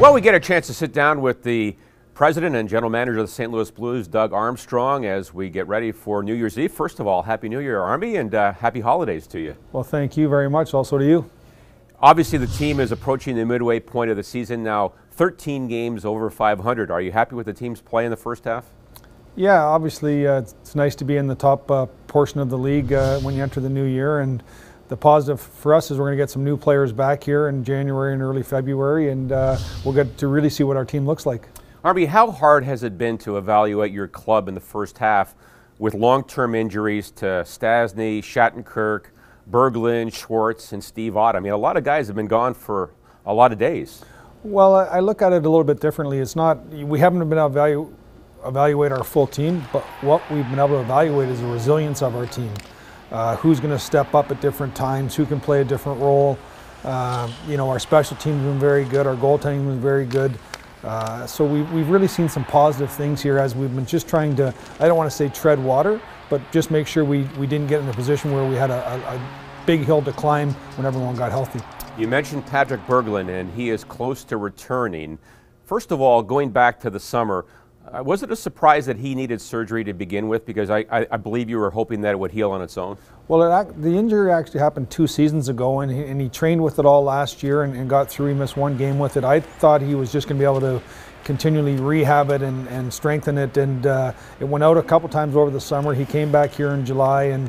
Well, we get a chance to sit down with the president and general manager of the St. Louis Blues, Doug Armstrong, as we get ready for New Year's Eve. First of all, Happy New Year, Army, and happy holidays to you. Well, thank you very much. Also to you. Obviously, the team is approaching the midway point of the season now. 13 games over 500. Are you happy with the team's play in the first half? Yeah, obviously it's nice to be in the top portion of the league when you enter the new year. And the positive for us is we're going to get some new players back here in January and early February, and we'll get to really see what our team looks like. Army, how hard has it been to evaluate your club in the first half with long-term injuries to Stastny, Shattenkirk, Berglund, Schwartz, and Steve Ott? I mean, a lot of guys have been gone for a lot of days. Well, I look at it a little bit differently. It's not, we haven't been able to evaluate our full team, but what we've been able to evaluate is the resilience of our team. Who's going to step up at different times, who can play a different role. You know, our special teams have been very good, our goaltending has been very good. So we've really seen some positive things here as we've been just trying to, I don't want to say tread water, but just make sure we didn't get in a position where we had a big hill to climb when everyone got healthy. You mentioned Patrick Berglund, and he is close to returning. First of all, going back to the summer, was it a surprise that he needed surgery to begin with? Because I believe you were hoping that it would heal on its own. Well, the injury actually happened 2 seasons ago, and he trained with it all last year and got through. He missed 1 game with it. I thought he was just going to be able to continually rehab it and strengthen it, and it went out a couple times over the summer. He came back here in July, and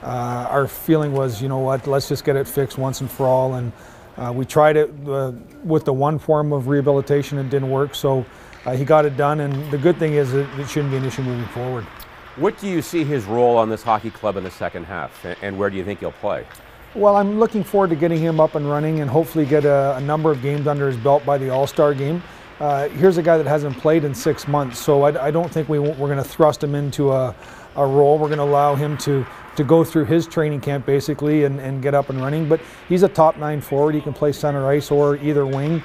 our feeling was, you know what, let's just get it fixed once and for all. And we tried it with the one form of rehabilitation. It didn't work, so he got it done, and the good thing is it shouldn't be an issue moving forward. What do you see his role on this hockey club in the second half, and where do you think he'll play? Well, I'm looking forward to getting him up and running and hopefully get a number of games under his belt by the All-Star game. Here's a guy that hasn't played in 6 months, so I don't think we're going to thrust him into a role. We're going to allow him to go through his training camp basically and get up and running. But he's a top 9 forward. He can play center ice or either wing.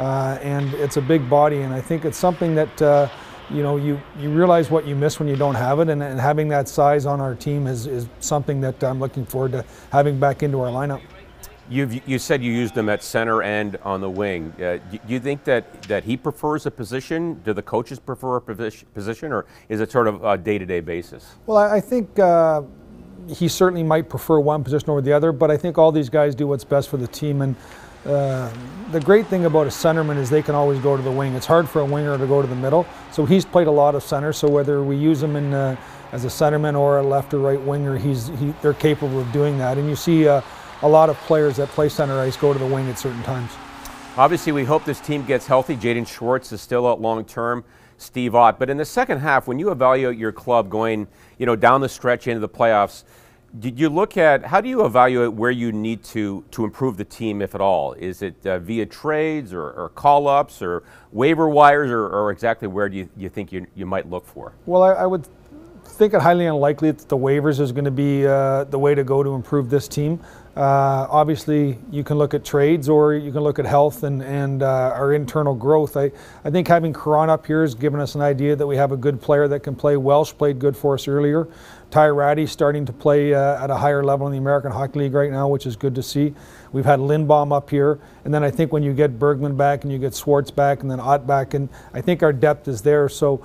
And it's a big body, and I think it's something that you know, you realize what you miss when you don't have it, and having that size on our team is something that I'm looking forward to having back into our lineup. You said you used him at center and on the wing. Do you think that he prefers a position? Do the coaches prefer a position, or is it sort of a day-to-day basis? Well, I think he certainly might prefer one position over the other, but I think all these guys do what's best for the team. And the great thing about a centerman is they can always go to the wing. It's hard for a winger to go to the middle, so he's played a lot of center, so whether we use him in as a centerman or a left or right winger, they're capable of doing that. And you see a lot of players that play center ice go to the wing at certain times. Obviously, we hope this team gets healthy. Jaden Schwartz is still out long term, Steve Ott. But in the second half, when you evaluate your club going, you know, down the stretch into the playoffs, did you look at, how do you evaluate where you need to improve the team, if at all? Is it via trades or call-ups or waiver wires, or exactly where do you think you might look for? Well, I would think it highly unlikely that the waivers is going to be the way to go to improve this team. Obviously, you can look at trades or you can look at health and our internal growth. I think having Karan up here has given us an idea that we have a good player that can play. Welsh played good for us earlier. Ty Ratty's starting to play at a higher level in the American Hockey League right now, which is good to see. We've had Lindbaum up here, and then I think when you get Berglund back and you get Schwartz back and then Ott back, and I think our depth is there. So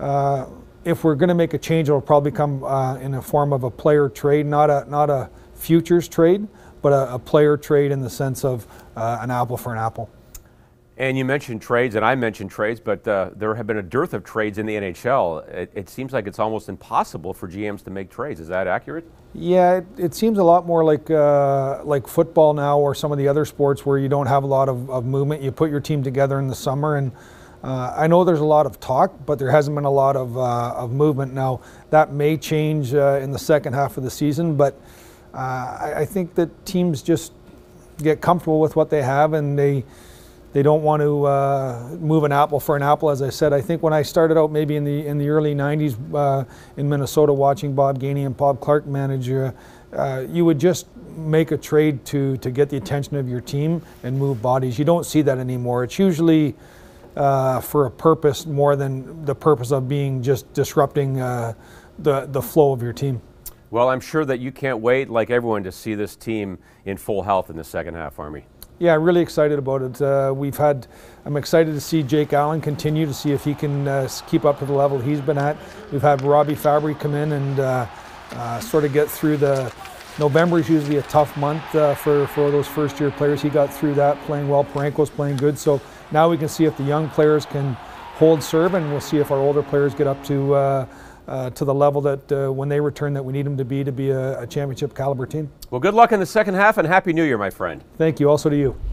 if we're going to make a change, it'll probably come in a form of a player trade, not a futures trade, but a player trade in the sense of an apple for an apple. And you mentioned trades, and I mentioned trades, but there have been a dearth of trades in the NHL. It seems like it's almost impossible for GMs to make trades. Is that accurate? Yeah, it seems a lot more like football now, or some of the other sports where you don't have a lot of movement. You put your team together in the summer, and I know there's a lot of talk, but there hasn't been a lot of movement. Now, that may change in the second half of the season, but I think that teams just get comfortable with what they have, and they don't want to move an apple for an apple. As I said, I think when I started out maybe in the early 90s in Minnesota watching Bob Gainey and Bob Clark manage, you would just make a trade to get the attention of your team and move bodies. You don't see that anymore. It's usually for a purpose more than the purpose of being just disrupting the flow of your team. Well, I'm sure that you can't wait, like everyone, to see this team in full health in the second half, Army. Yeah, really excited about it. I'm excited to see Jake Allen continue to see if he can keep up to the level he's been at. We've had Robbie Fabry come in and sort of get through the. November is usually a tough month for those first-year players. He got through that playing well. Parenko's playing good. So now we can see if the young players can hold serve, and we'll see if our older players get up to the level that when they return that we need them to be a championship caliber team. Well, good luck in the second half and Happy New Year, my friend. Thank you. Also to you.